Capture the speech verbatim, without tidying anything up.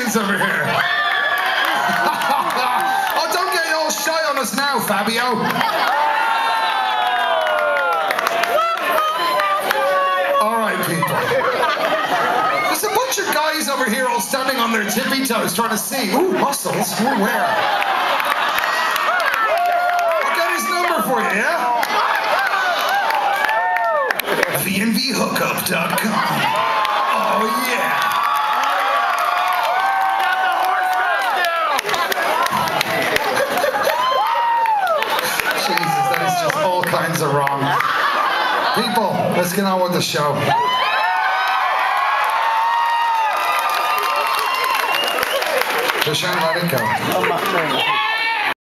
guys over here. Oh, don't get all shy on us now, Fabio. All right, people. There's a bunch of guys over here all standing on their tippy toes trying to see. Ooh, muscles. Ooh, where? I'll get his number for you, yeah? V N V hookup dot com. Oh, yeah. Jesus, that is just all kinds of wrong. People, let's get on with the show. Just let it go.